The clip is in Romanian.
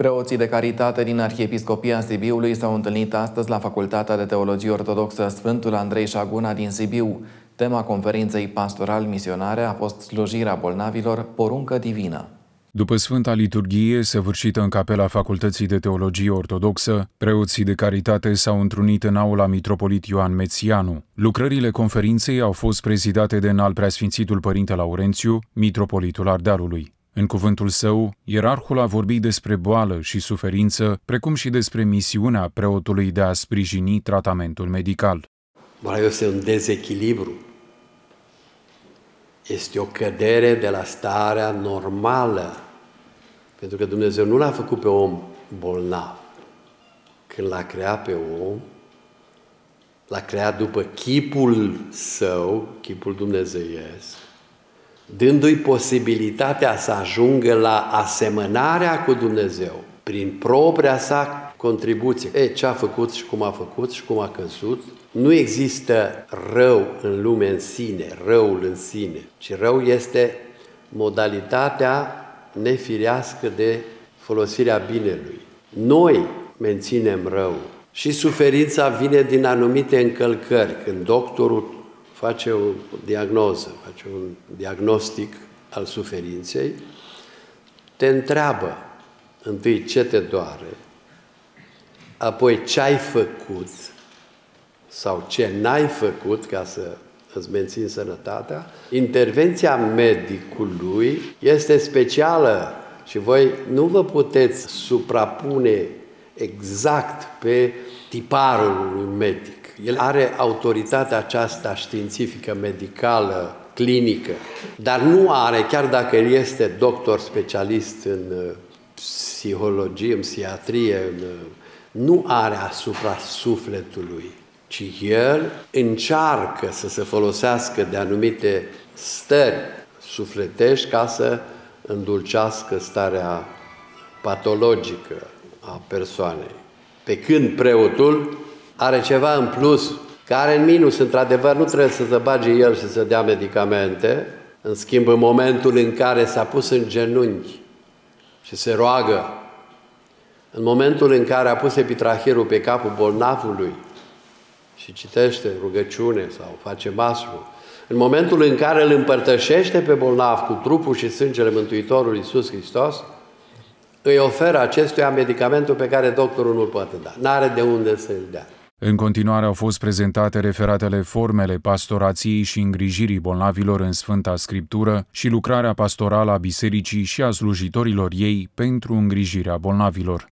Preoții de caritate din Arhiepiscopia Sibiului s-au întâlnit astăzi la Facultatea de Teologie Ortodoxă Sfântul Andrei Șaguna din Sibiu. Tema conferinței pastoral-misionare a fost slujirea bolnavilor, poruncă divină. După Sfânta Liturghie, săvârșită în capela Facultății de Teologie Ortodoxă, preoții de caritate s-au întrunit în aula Mitropolit Ioan Mețianu. Lucrările conferinței au fost prezidate de Înalt Preasfințitul Părinte Laurențiu, Mitropolitul Ardealului. În cuvântul său, ierarhul a vorbit despre boală și suferință, precum și despre misiunea preotului de a sprijini tratamentul medical. Boala este un dezechilibru. Este o cădere de la starea normală. Pentru că Dumnezeu nu l-a făcut pe om bolnav. Când l-a creat pe om, l-a creat după chipul său, chipul dumnezeiesc, dându-i posibilitatea să ajungă la asemănarea cu Dumnezeu prin propria sa contribuție. Ce a făcut și cum a făcut și cum a căzut. Nu există rău în lume în sine, răul în sine, ci rău este modalitatea nefirească de folosirea binelui. Noi menținem rău și suferința vine din anumite încălcări. Când doctorul face o diagnoză, face un diagnostic al suferinței, te întreabă întâi ce te doare, apoi ce ai făcut sau ce n-ai făcut ca să îți menții sănătatea. Intervenția medicului este specială și voi nu vă puteți suprapune exact pe tiparul unui medic. El are autoritatea aceasta științifică, medicală, clinică, dar nu are, chiar dacă el este doctor specialist în psihologie, în psihiatrie, nu are asupra sufletului, ci el încearcă să se folosească de anumite stări sufletești ca să îndulcească starea patologică a persoanei. Pe când preotul are ceva în plus, care în minus, într-adevăr, nu trebuie să se bage el și să dea medicamente, în schimb, în momentul în care s-a pus în genunchi și se roagă, în momentul în care a pus epitrahierul pe capul bolnavului și citește rugăciune sau face maslu, în momentul în care îl împărtășește pe bolnav cu trupul și sângele Mântuitorului Iisus Hristos, îi oferă acestuia medicamentul pe care doctorul nu-l poate da. N-are de unde să-l dea. În continuare au fost prezentate referatele formele pastorației și îngrijirii bolnavilor în Sfânta Scriptură și lucrarea pastorală a bisericii și a slujitorilor ei pentru îngrijirea bolnavilor.